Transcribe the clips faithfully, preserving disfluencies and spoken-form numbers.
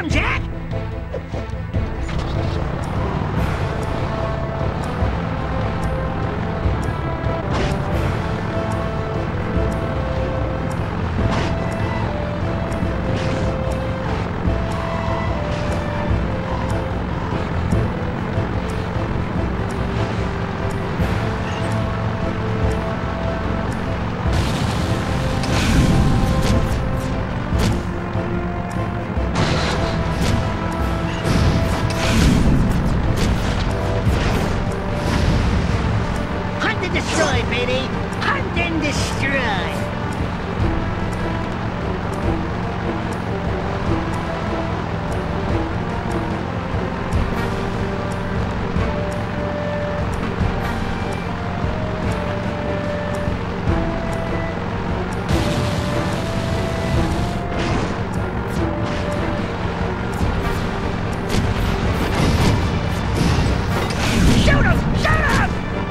him, Jack! Destroyed, baby! Hunt and destroy! Shoot him! Shoot him!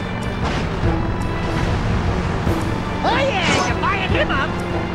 Oh yeah, you're buying him up!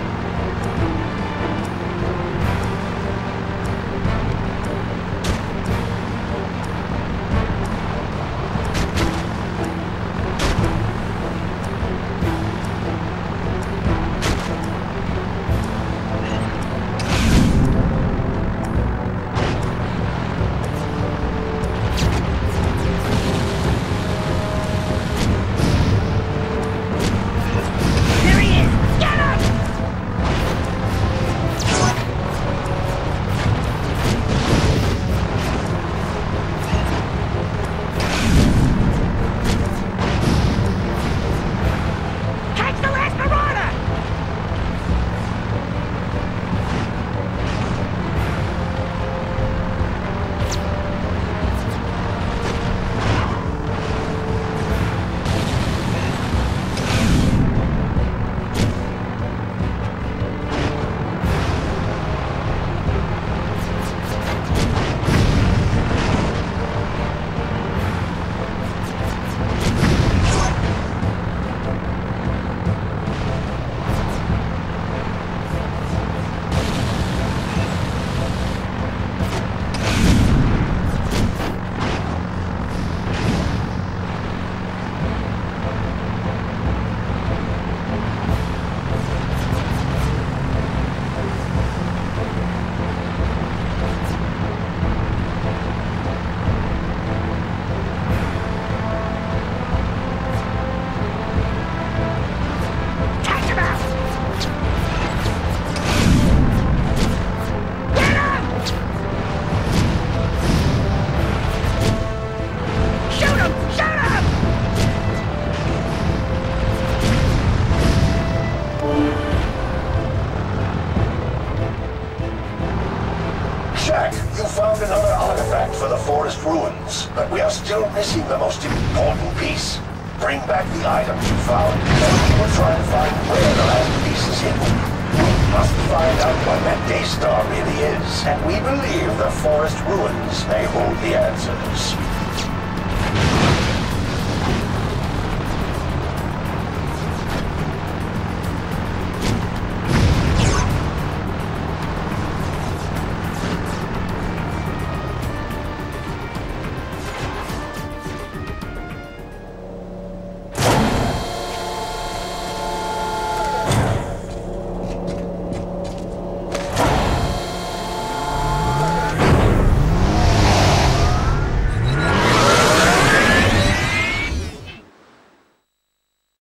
Jack, you found another artifact for the forest ruins, but we are still missing the most important piece. Bring back the items you found, and we will try to find where the last piece is hidden. We must find out what that Daystar really is, and we believe the forest ruins may hold the answers.